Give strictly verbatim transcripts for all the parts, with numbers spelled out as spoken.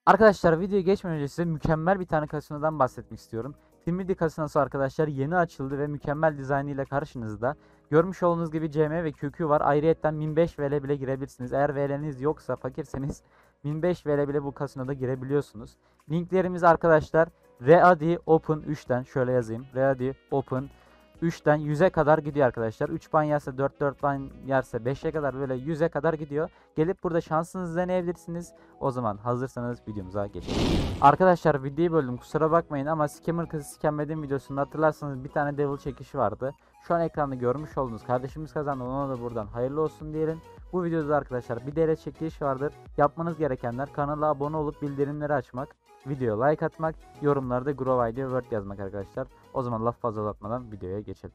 Arkadaşlar videoya geçmeden önce size mükemmel bir tane kasinodan bahsetmek istiyorum. Timidi kasinosu arkadaşlar yeni açıldı ve mükemmel dizaynı ile karşınızda. Görmüş olduğunuz gibi C M ve Q Q var. Ayrıyetten bin beş V L bile girebilirsiniz. Eğer V L'niz yoksa, fakirseniz bin beş V L bile bu kasinoda girebiliyorsunuz. Linklerimiz arkadaşlar Ready Open üçten şöyle yazayım. Ready Open üçten yüze kadar gidiyor arkadaşlar. üç ban yerse dört, dört ban yerse beşe kadar, böyle yüze kadar gidiyor. Gelip burada şansınızı deneyebilirsiniz. O zaman hazırsanız videomuza geçelim. Arkadaşlar videoyu böldüm, kusura bakmayın ama Scammer kızı scamlediğim videosunda hatırlarsanız bir tane devil çekişi vardı. Şu an ekranda görmüş olduğunuz kardeşimiz kazandı, ona da buradan hayırlı olsun diyelim. Bu videoda arkadaşlar bir D L çekiliş vardır. Yapmanız gerekenler kanala abone olup bildirimleri açmak, videoya like atmak, yorumlarda Grow I D Word yazmak arkadaşlar. O zaman laf fazla uzatmadan videoya geçelim.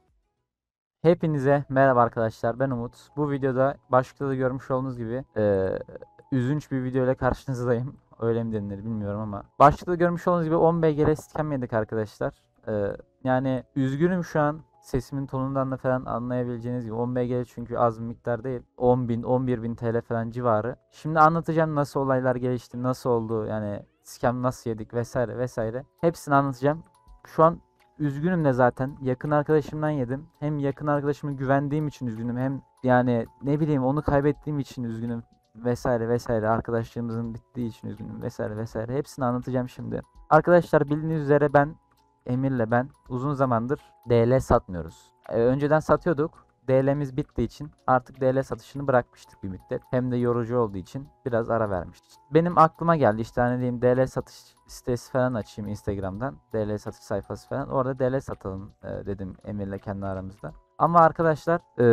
Hepinize merhaba arkadaşlar, ben Umut. Bu videoda başlıkta da görmüş olduğunuz gibi e, üzünç bir video ile karşınızdayım. Öyle mi denilir bilmiyorum ama. Başlıkta görmüş olduğunuz gibi on B G L scam yedik arkadaşlar. E, yani üzgünüm şu an. Sesimin tonundan da falan anlayabileceğiniz gibi on B G L çünkü az bir miktar değil. on bin on bir bin T L falan civarı. Şimdi anlatacağım nasıl olaylar gelişti, nasıl oldu, yani scam nasıl yedik vesaire vesaire. Hepsini anlatacağım. Şu an üzgünüm de zaten. Yakın arkadaşımdan yedim. Hem yakın arkadaşıma güvendiğim için üzgünüm. Hem yani ne bileyim onu kaybettiğim için üzgünüm. Vesaire vesaire. Arkadaşlığımızın bittiği için üzgünüm. Vesaire vesaire. Hepsini anlatacağım şimdi. Arkadaşlar bildiğiniz üzere ben, Emir'le ben uzun zamandır D L satmıyoruz. Ee, önceden satıyorduk. D L'miz bittiği için artık D L satışını bırakmıştık bir müddet. Hem de yorucu olduğu için biraz ara vermiştik. Benim aklıma geldi işte, hani diyeyim D L satış sitesi falan açayım Instagram'dan. D L satış sayfası falan. Orada D L satalım e, dedim Emir'le kendi aramızda. Ama arkadaşlar e,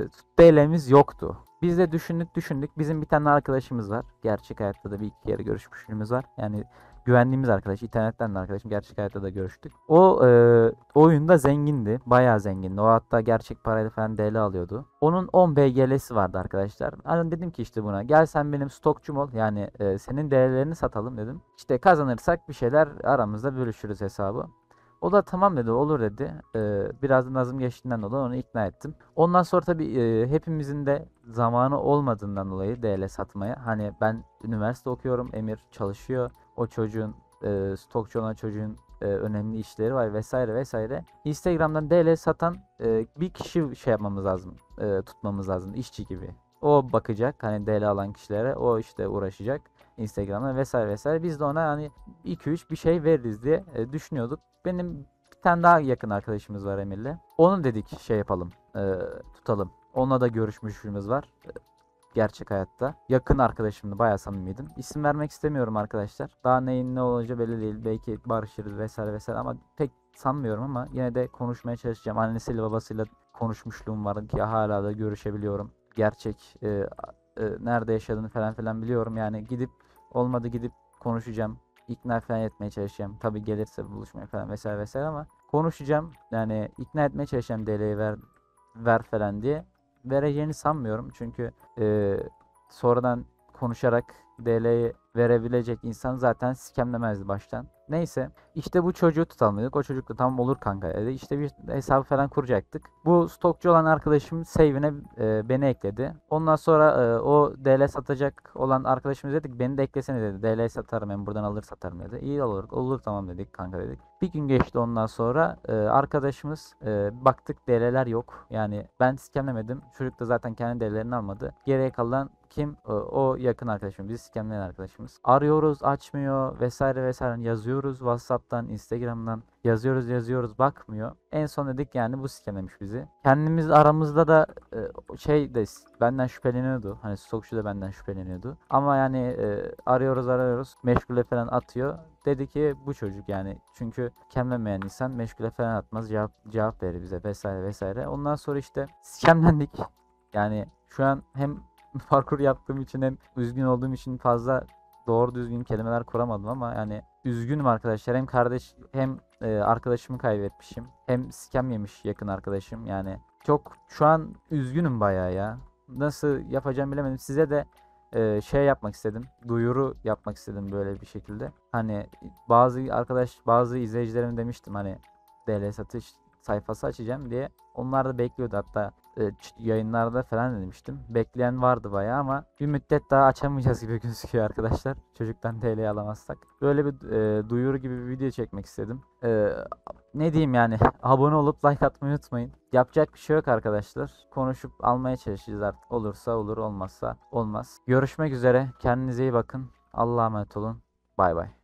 D L'miz yoktu. Biz de düşündük düşündük. Bizim bir tane arkadaşımız var. Gerçek hayatta da bir iki kere görüşmüşlüğümüz var. Yani güvendiğimiz arkadaş. İnternetten de arkadaşım. Gerçek hayatta da görüştük. O e, oyunda zengindi. Bayağı zengindi. O hatta gerçek parayla falan D L alıyordu. Onun on B G L'si vardı arkadaşlar. Hani dedim ki işte buna, gel sen benim stokçum ol. Yani e, senin D L'lerini satalım dedim. İşte kazanırsak bir şeyler aramızda bölüşürüz hesabı. O da tamam dedi, olur dedi. Ee, biraz da nazım geçtiğinden dolayı onu ikna ettim. Ondan sonra tabii e, hepimizin de zamanı olmadığından dolayı D L satmaya. Hani ben üniversite okuyorum, Emir çalışıyor. O çocuğun, e, stokçu olan çocuğun e, önemli işleri var vesaire vesaire. Instagram'dan D L satan e, bir kişi şey yapmamız lazım, e, tutmamız lazım, işçi gibi. O bakacak hani D L alan kişilere, o işte uğraşacak Instagram'da vesaire vesaire. Biz de ona hani iki üç bir şey veririz diye e, düşünüyorduk. Benim bir tane daha yakın arkadaşımız var Emir'le. Onu dedik şey yapalım, e, tutalım. Onunla da görüşmüşlüğümüz var. E, gerçek hayatta. Yakın arkadaşımdı, bayağı samimiydim. İsim vermek istemiyorum arkadaşlar. Daha neyin ne olacağı belli değil. Belki barışırız vesaire vesaire ama pek sanmıyorum, ama yine de konuşmaya çalışacağım. Annesiyle babasıyla konuşmuşluğum var ki hala da görüşebiliyorum. Gerçek e, e, nerede yaşadığını falan filan biliyorum. Yani gidip olmadı gidip konuşacağım. İkna falan etmeye çalışacağım. Tabi gelirse buluşmaya falan vesaire vesaire ama konuşacağım. Yani ikna etmeye çalışacağım D L'yi ver, ver falan diye. Vereceğini sanmıyorum. Çünkü e, sonradan konuşarak D L'yi verebilecek insan zaten scamlemezdi baştan. Neyse işte bu çocuğu tutalım dedik. O çocuk da tamam olur kanka dedi. İşte bir hesabı falan kuracaktık. Bu stokçu olan arkadaşım save'ine e, beni ekledi. Ondan sonra e, o D L satacak olan arkadaşımız dedik beni de eklesene dedi. D L satarım, ben buradan alır satarım dedi. İyi olur, olur tamam dedik kanka dedik. Bir gün geçti ondan sonra e, arkadaşımız e, baktık D L'ler yok. Yani ben scamlemedim. Çocuk da zaten kendi D L'lerini almadı. Geriye kalan kim? O, o yakın arkadaşım. Biz scamleyen arkadaşımız. Arıyoruz, açmıyor vesaire vesaire. Yazıyoruz WhatsApp'tan, Instagram'dan. Yazıyoruz yazıyoruz, bakmıyor. En son dedik yani bu scamlemiş bizi. Kendimiz aramızda da e, şey de benden şüpheleniyordu. Hani stokçu da benden şüpheleniyordu. Ama yani e, arıyoruz arıyoruz. Meşgule falan atıyor. Dedi ki bu çocuk yani. Çünkü scamlemeyen insan meşgule falan atmaz. Cevap, cevap verir bize vesaire vesaire. Ondan sonra işte scamlendik. Yani şu an hem parkur yaptığım için hem üzgün olduğum için fazla doğru düzgün kelimeler kuramadım ama yani üzgünüm arkadaşlar. Hem kardeş hem e, arkadaşımı kaybetmişim. Hem scam yemiş yakın arkadaşım. Yani çok şu an üzgünüm bayağı ya. Nasıl yapacağım bilemedim. Size de e, şey yapmak istedim. Duyuru yapmak istedim böyle bir şekilde. Hani bazı arkadaş, bazı izleyicilerim demiştim hani D L satış sayfası açacağım diye. Onlar da bekliyordu, hatta e, ç- yayınlarda falan demiştim. Bekleyen vardı bayağı ama bir müddet daha açamayacağız gibi gözüküyor arkadaşlar. Çocuktan T L alamazsak. Böyle bir e, duyuru gibi bir video çekmek istedim. E, ne diyeyim yani, abone olup like atmayı unutmayın. Yapacak bir şey yok arkadaşlar. Konuşup almaya çalışacağız artık. Olursa olur, olmazsa olmaz. Görüşmek üzere. Kendinize iyi bakın. Allah'a emanet olun. Bay bay.